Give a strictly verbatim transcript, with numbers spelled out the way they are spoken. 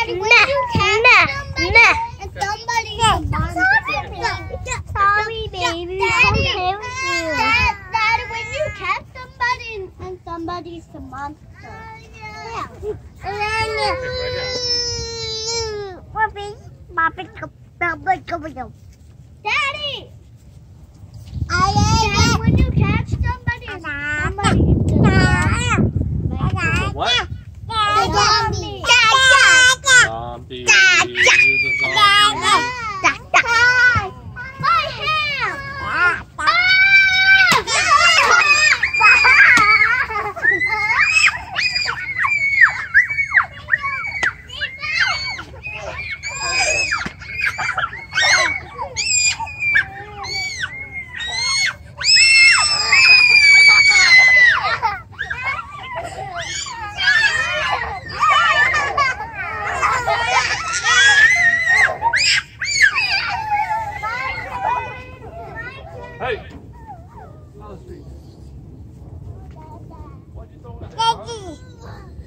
Daddy, when you catch somebody and somebody's a monster. Sorry, baby. Daddy, Dad, Daddy, when you catch somebody and, and somebody's a monster. Yeah. Daddy! Dad, when you catch somebody and somebody is a What? zombie. Zombie. Who's a zombie? My hand! Hey! Why'd you throw it there?